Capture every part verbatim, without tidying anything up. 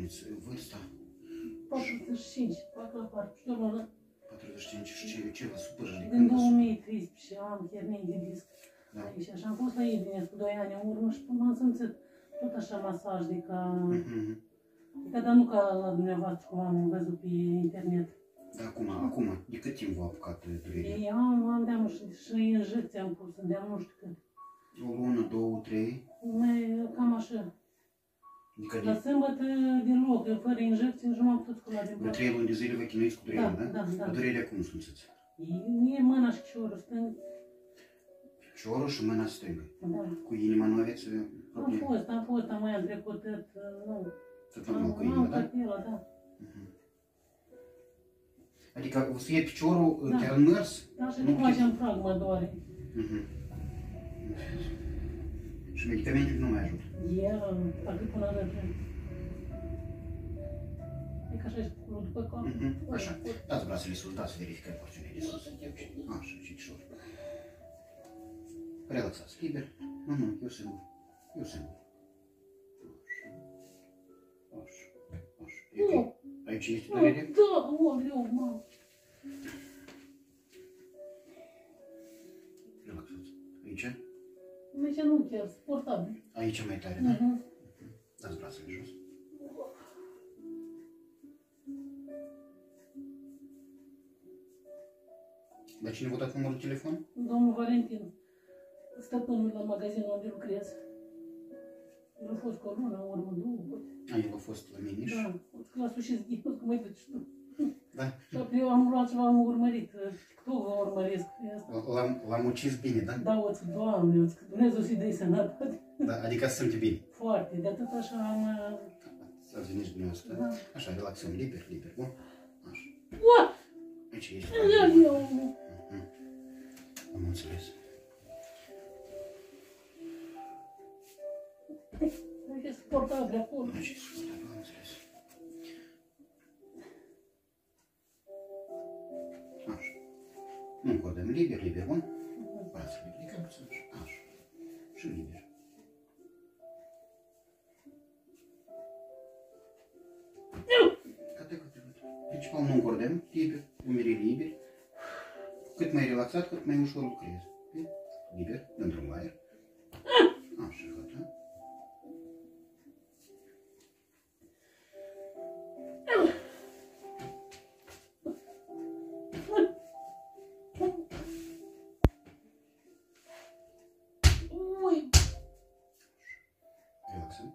spuneți vârsta? patruzeci și cinci, fac la patruzeci. patruzeci și cinci și ce, ce vă supără? De Din când vă două supără? mii treisprezece am hernii de disc Da. aici și am fost la Edine cu doi ani în urmă și m-am simțit tot așa masaj de ca... Mhm. Adică, dar nu ca la dumneavoastră, cum am văzut pe internet. Da, acum, acum, de cât timp v-a apucat durerea? Ei, am, am de-am și, și injecții am pus, de-am nu știu cât. O lună, două, trei? Mai, cam așa. Adică Dar de, sâmbătă deloc, eu fără injecții nici nu m-am putut scula din de pat. trei luni de zile vă chinuiți cu durerea, Da, da? da, da. Cu durerea cum simțiți? E mâna și piciorul stâng. Piciorul și mâna stângă. Da. Cu inima nu aveți uh, Am probleme? fost, am fost, am mai am trecut, tot, nu. Tot normal cu Am, inima, am da? cartela, da. Adică vă suie piciorul, Da. chiar în mers? Da, și Nu după aceea în prag mă doare. Mhm. Și medicamentele nu mai ajută? El, parcă până alături. E ca așa, cu după cap. Mhm. Așa, dați brațele sus, dați verificări porțiunea de sus. Așa, și ușor. Relaxați, liber. Nu, nu, eu singur. Eu singur. Așa, așa, așa. E ok? Nu. Aici este durere? Da, oleu, mamă. Relaxați. Aici? Aici nu chiar, suportabil. Aici mai tare, da? Mhm. Dați brațele jos. Dar cine v-a dat numărul de telefon? Domnul Valentin, stăpânul la magazinul unde lucrez. El a fost cu o lună, în urmă, două, poate. A, el a fost la mine și... Da, la sfârșit, eu cum mai duci tu. Da. Și apoi eu am luat ceva, am urmărit. TikTok vă urmăresc. L-am, l-am ucis bine, da? Da, o zic, Doamne, o zic, Dumnezeu să-i dai sănătate. Da, adică să simte bine. Foarte, de atât așa am... Să veniți dumneavoastră. Da. Așa, relaxăm, liber, liber, bun? Așa. Ua! Aici ești. Eu, eu... Am înțeles. Aici e suportabil acolo. Aici ești, am înțeles. Așa. Nu încordăm, liber, liber, bun? Brațele plecăm puțin așa. Așa. Și liber. Gata, gata, gata. Principal nu încordăm, liber, umerii liberi. Cât mai relaxat, cât mai ușor lucrezi. Liber, dăm drumul la aer. Așa, gata. Ui! Relaxăm.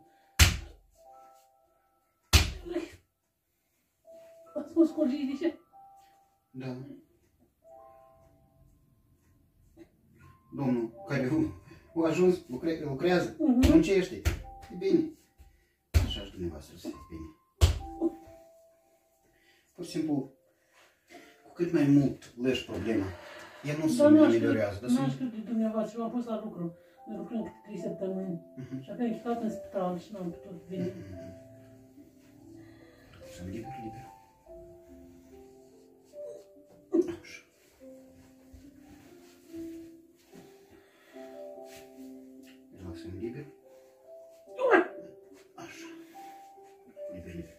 Ați fost colii, de ce? Da. Domnul care a ajuns, lucre, lucrează, Mhm. muncește. E bine. Așa și dumneavoastră să fie bine. Pur și simplu, cu cât mai mult lăși problema, ea nu se Dar n-aș ameliorează. știu, Dar n-aș se... știu de dumneavoastră, eu am fost la lucru. Noi lucrăm câte trei săptămâni. Mhm. Și apoi am plecat în spital și n-am putut veni. Sunt liber, liber. Așa. Relaxăm liber. Așa. Liber, liber.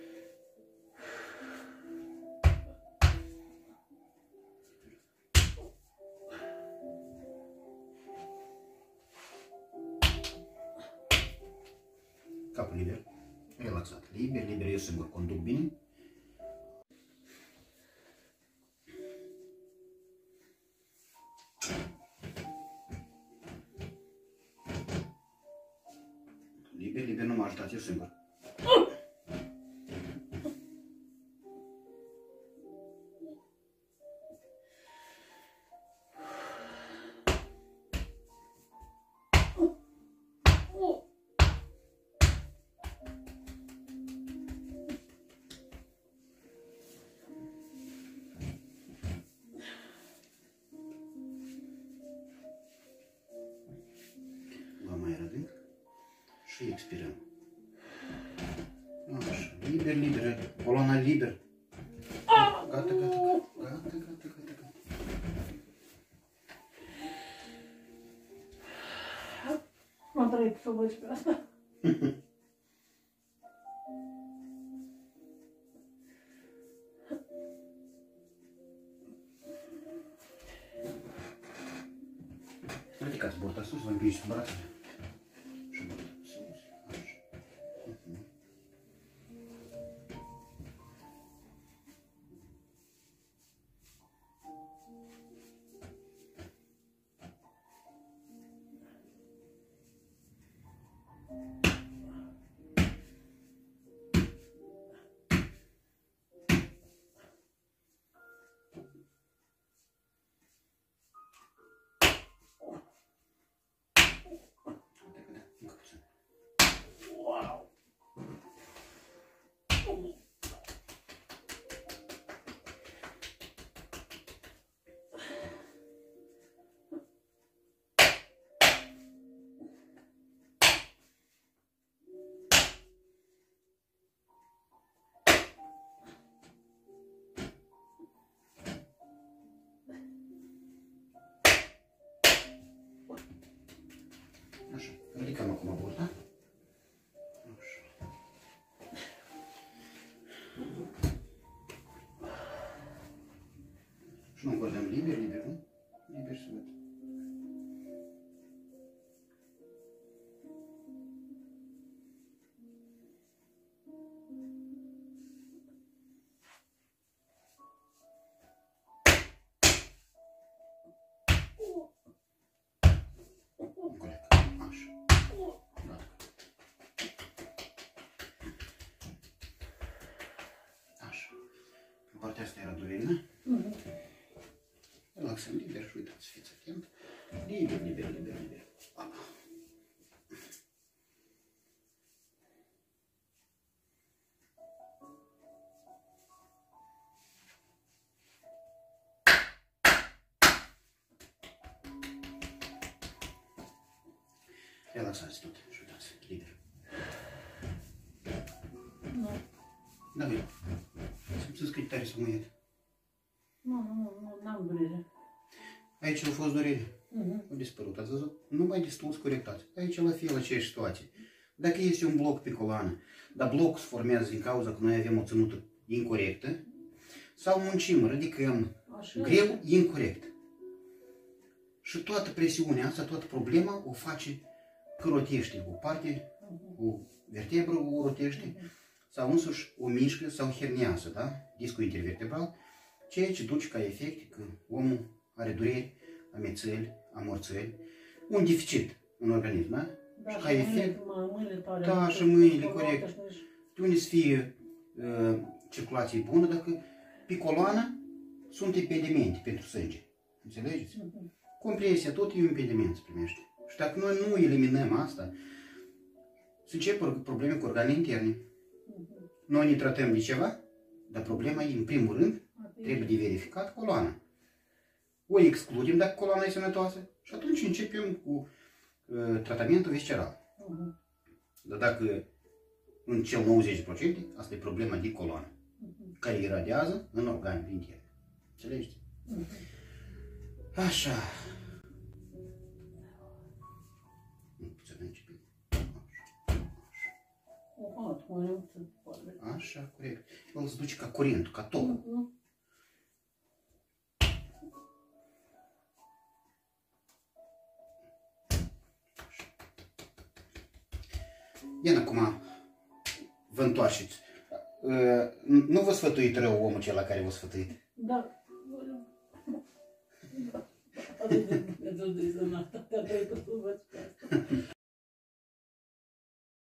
Capul liber. Relaxat. Liber, liber, eu singur conduc bine. Liber, liber, nu mă ajutați, eu singur. Luăm aer adânc și expirăm. Așa, liber, liber, coloana liber. Gata, gata, gata, gata, gata, gata, gata. M-am trăit să văd și pe asta. vă împingi cu brațele. Și vă sus, așa. Uh-huh. Wow! Așa, ridicăm acum burta. Așa. Și nu încordăm liber, liber, nu? Liber să văd. Partea asta era durerilă. Mhm. Relaxăm liber și uitați, fiți atent. Liber, liber, liber, liber. Apa. Relaxați tot și uitați, liber. Nu. Da, bine. Simțiți că e tare să mă iet. Nu, nu, nu, n-am durere. Aici au fost durere. Mhm. Au dispărut, ați văzut? Nu mai distruți, corectați. Aici la fel aceeași situație. Dacă este un bloc pe coloană, dar blocul se formează din cauza că noi avem o ținută incorrectă, sau muncim, ridicăm Așa greu este. incorrect. Și toată presiunea asta, toată problema o face că rotește o parte, o vertebră o rotește, sau însuși o mișcă sau herniază, da? Discul intervertebral, ceea ce duce ca efect că omul are dureri, amețăli, amorțăli, un deficit în organism, da? Da, și și ca efect, mâinile, mâinile tare. da, și mâinile, corect. De unde să fie uh, circulație bună dacă pe coloană sunt impedimente pentru sânge. Înțelegeți? Mhm. Compresia tot e un impediment se primește. Și dacă noi nu eliminăm asta, se încep probleme cu organele interne. Mhm. Noi ne tratăm de ceva, dar problema e, în primul rând, trebuie de verificat coloana. O excludem dacă coloana e sănătoasă și atunci începem cu uh, tratamentul visceral. Mhm. Dar dacă în cel nouăzeci la sută, asta e problema de coloană, Mhm. care iradiază în organele interne. Înțelegeți? Mhm. Așa. Nu putem începe. Oha, tu mai mult să poate. Așa, corect. El se duce ca curentul, ca tocul. Mhm. Iar acum vă întoarceți. Nu vă sfătuit rău omul cel la care vă sfătuit? Da. Atât de Dumnezeu de sănătate, te-a trăit să văd pe asta.